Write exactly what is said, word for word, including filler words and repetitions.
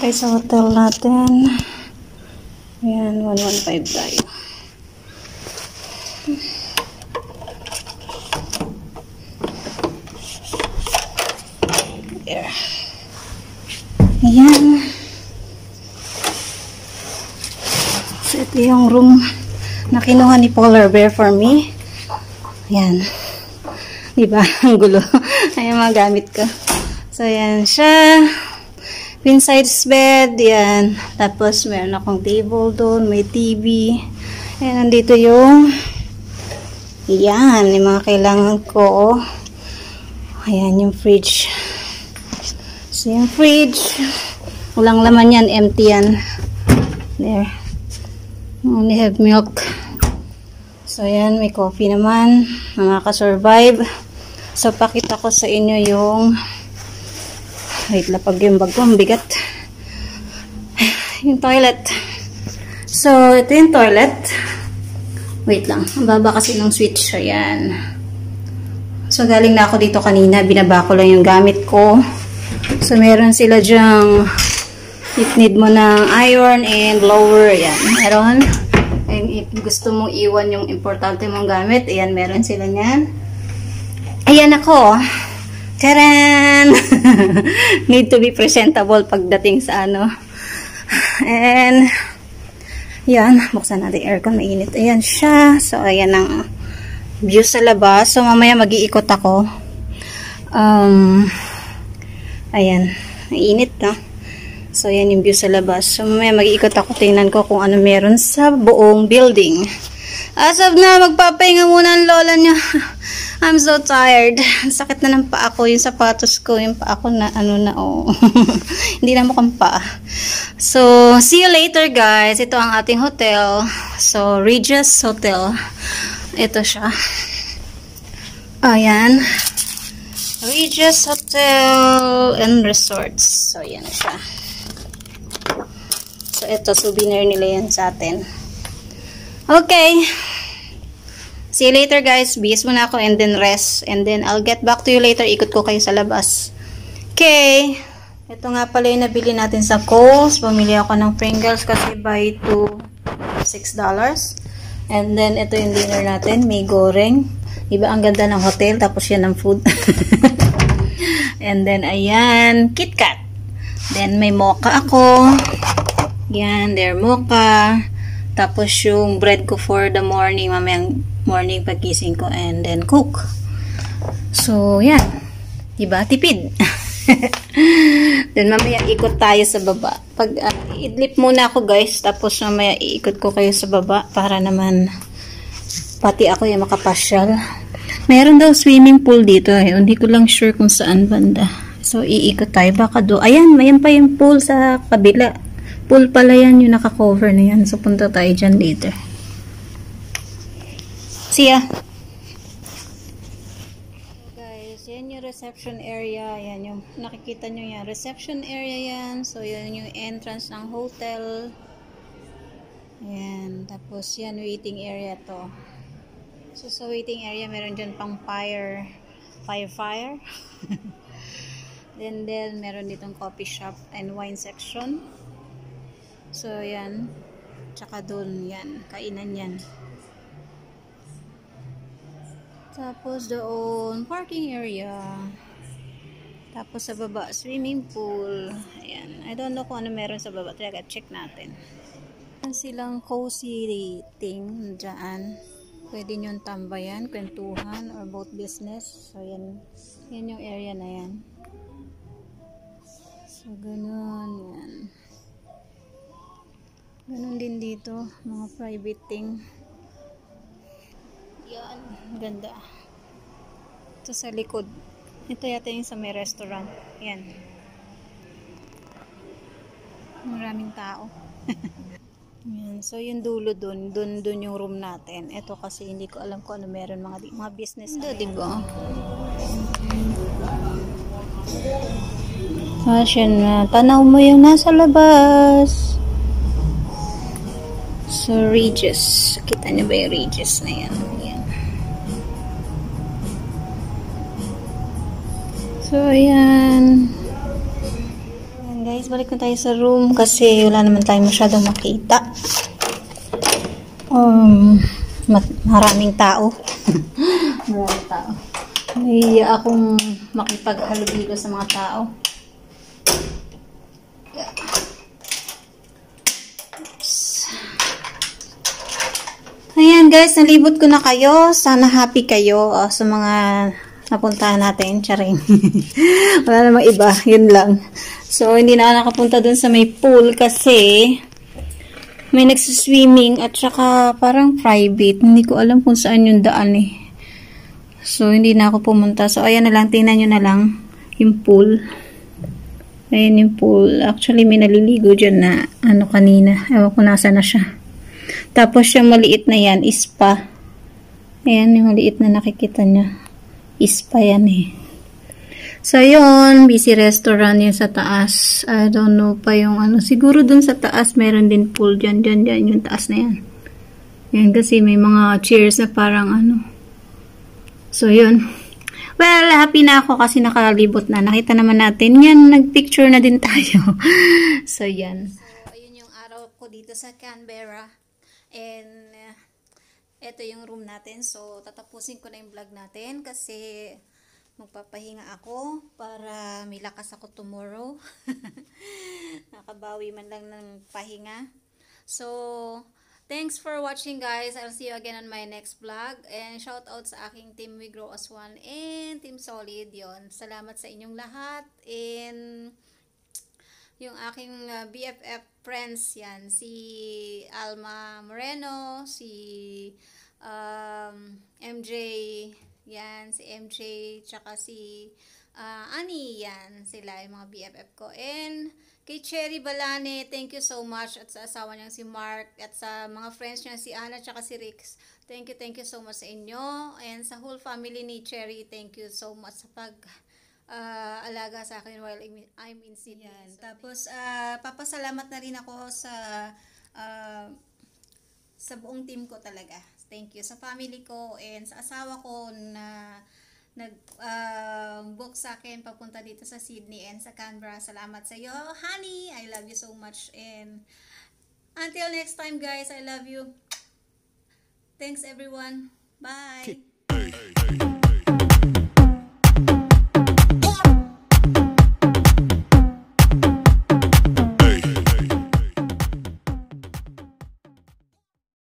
Okay, sa hotel natin. Ayan, one one five tayo. There. Ayan. So, ito yung room na kinuha ni Polar Bear for me. Ayan. Diba? Ang gulo. Ayan mga gamit ko. So, ayan siya. Queen size bed. Ayan. Tapos, meron akong table doon. May T V. Ayan, nandito yung ayan, yung mga kailangan ko. Ayan, yung fridge. So, yung fridge. Walang laman yan. Empty yan. There. Only have milk. So, ayan. May coffee naman. Nakaka-survive. So, pakita ko sa inyo yung wait, lapag yung bag ko. Ang bigat. Yung toilet. So, ito yung toilet. Wait lang. Ang baba kasi ng switch. Ayan. So, galing na ako dito kanina. Binaba ko lang yung gamit ko. So, meron sila dyang if need mo ng iron and blower. Ayan. Meron. And if gusto mong iwan yung importante mong gamit, ayan, meron sila niyan. Ayan ako. Taran! Need to be presentable pagdating sa ano. And, yan. Buksan natin aircon. Mainit. Ayan siya. So, ayan ang view sa labas. So, mamaya mag-iikot ako. Um, ayan. Mainit, no? So, ayan yung view sa labas. So, mamaya mag-iikot ako. Tingnan ko kung ano meron sa buong building. As of na, magpapahinga muna ang lola niya. I'm so tired. Sakit na ng paa ko. Yung sapatos ko, yung paa ko na, ano na, oh. Hindi na mukhang paa. So, see you later, guys. Ito ang ating hotel. So, Regis Hotel. Ito siya. Ayan. Regis Hotel and Resorts. So, yan siya. So, ito, souvenir nila yan sa atin. Okay. See you later, guys. Bihis muna ako and then rest. And then, I'll get back to you later. Ikot ko kayo sa labas. Okay. Ito nga pala yung nabili natin sa Kohl's. Bumili ako ng Pringles kasi buy two, six dollars. And then, ito yung dinner natin. May goreng. Diba, ang ganda ng hotel. Tapos yan ang food. And then, ayan. KitKat. Then, may mocha ako. Yan, there, mocha. Tapos, yung bread ko for the morning. Mamayang morning pagising ko. And then, cook. So, yan. Diba? Tipid. Then, mamaya ikot tayo sa baba. Pag, uh, idlip muna ako, guys. Tapos, mamaya iikot ko kayo sa baba. Para naman, pati ako yung makapasyal. Meron daw swimming pool dito. Eh. Hindi ko lang sure kung saan banda. So, iikot tayo. Baka do. Ayan, mayan pa yung pool sa kabila. Pool pala yan, yung naka-cover na yan. So, punta tayo dyan later. See ya! So, guys, yan yung reception area. Yan yung, nakikita nyo yan. Reception area yan. So, yan yung entrance ng hotel. Yan. Tapos, yan, waiting area to. So, sa waiting area, meron dyan pang fire. Fire, fire. Then, then, meron ditong coffee shop and wine section. So, yan. Tsaka doon, yan. Kainan yan. Tapos, doon, parking area. Tapos, sa baba, swimming pool. Ayan. I don't know kung ano meron sa baba. Talaga, check natin. Yan silang cozy thing dyan. Pwede nyo tambayan, kwentuhan, or boat business. So, yan. Yan yung area na yan. So, ganun. Yan. Ganun din dito, mga private thing. Yan, ganda. Ito sa likod. Ito yata yung sa may restaurant. Yan. Maraming tao. Yan. So, yung dulo dun, dun, dun yung room natin. Ito kasi hindi ko alam kung ano meron mga, mga business. Ito, diba? Asyan na. Tanaw mo yung nasa labas. So, Regis. Kita niyo ba yung Regis na yan? Ayan. So, ayan. Ayan, guys. Guys, balik na tayo sa room kasi wala naman tayo masyadong makita. Um, maraming tao. Maraming tao. Nahiya akong makipaghalubilo sa mga tao. Ayan guys, nalibot ko na kayo. Sana happy kayo uh, sa mga napuntahan natin. Charing. Wala namang iba. Yun lang. So, hindi na ako nakapunta dun sa may pool kasi may nagsiswimming at saka parang private. Hindi ko alam kung saan yung daan eh. So, hindi na ako pumunta. So, ayan na lang. Tingnan nyo na lang yung pool. Ayan yung pool. Actually, may naliligo dyan na ano kanina. Ewan ko nasa na siya. Tapos, yung maliit na yan, ispa. Ayan, yung maliit na nakikita niya. Ispa yan eh. So, yun, busy restaurant yun sa taas. I don't know pa yung ano. Siguro dun sa taas, meron din pool dyan, dyan, dyan, yung taas na yan. Yan, kasi may mga chairs na parang ano. So, yun. Well, happy na ako kasi nakalibot na. Nakita naman natin. Yan, nagpicture na din tayo. So, yan. So, ayun yung araw ko dito sa Canberra. And, uh, ito yung room natin. So, tatapusin ko na yung vlog natin kasi magpapahinga ako para may lakas ako tomorrow. Nakabawi man lang ng pahinga. So, thanks for watching guys. I'll see you again on my next vlog. And shout out sa aking team We Grow as One and Team Solid yon. Salamat sa inyong lahat. And yung aking uh, B F F friends yan. Si Alma Moreno, si um, M J... Yan, si M J, tsaka si uh, Annie, yan, sila yung mga B F F ko. And kay Cherry Balane, thank you so much. At sa asawa niyang si Mark, at sa mga friends niya si Anna, tsaka si Rix. Thank you, thank you so much sa inyo. And sa whole family ni Cherry, thank you so much sa pag uh, alaga sa akin while I'm in Sydney. Yan. Tapos, uh, papasalamat na rin ako sa uh, sa buong team ko talaga. Thank you sa family ko and sa asawa ko na nag-book uh, sa akin papunta dito sa Sydney and sa Canberra. Salamat sa iyo, honey. I love you so much. And until next time, guys, I love you. Thanks, everyone. Bye.